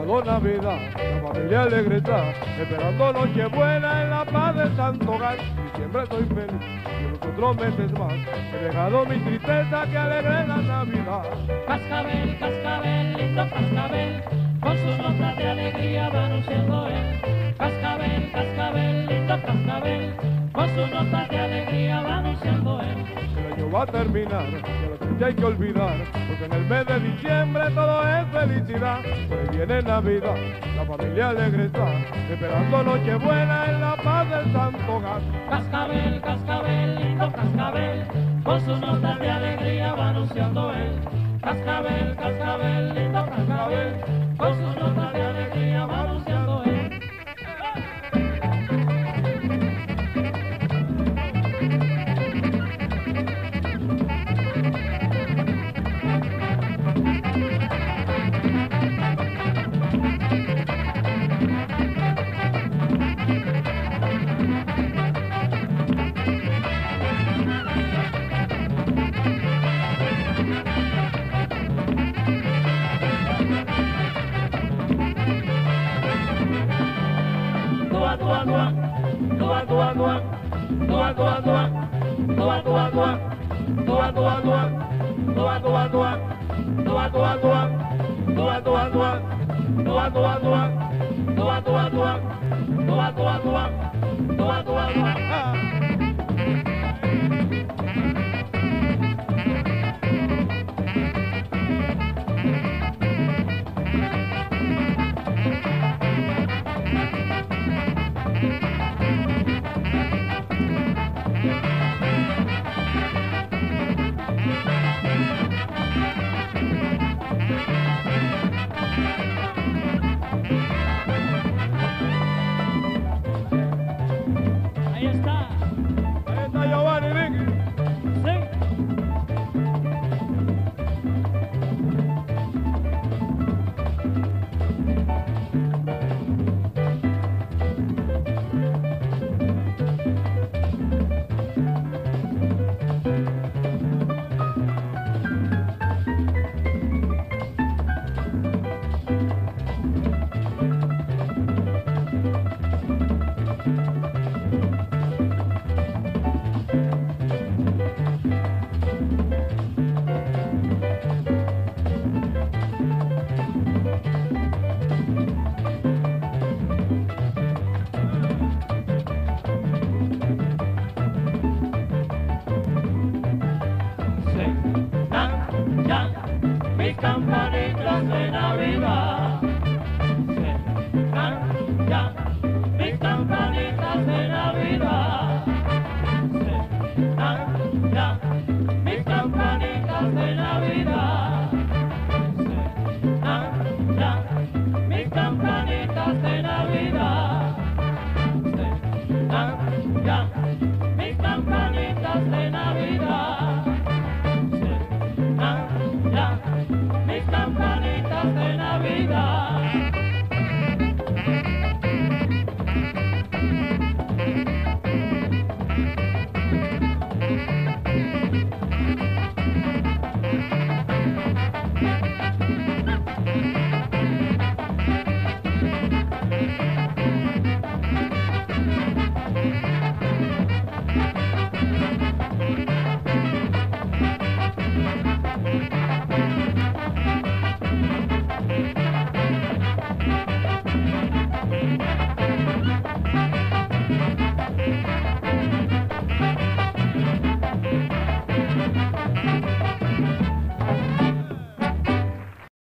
llegado Navidad, la familia alegre está, esperando Nochebuena en la paz del Santo Hogar. Y siempre estoy feliz, y los otros meses más, he dejado mi tristeza que alegre la Navidad. Cascabel, cascabel, lindo cascabel, con sus notas de alegría va anunciando él. Cascabel, cascabel, lindo cascabel, con sus notas de alegría va anunciando él. El año va a terminar, ya la triste hay que olvidar, porque en el mes de diciembre todo es felicidad. Por ahí viene Navidad, la familia alegre está, esperando Nochebuena en la paz del Santo Hogar. Cascabel, cascabel, lindo cascabel, con sus notas de alegría va anunciando él. Cascabel, cascabel, lindo cascabel, con sus notas de alegría va anunciando él. Ah.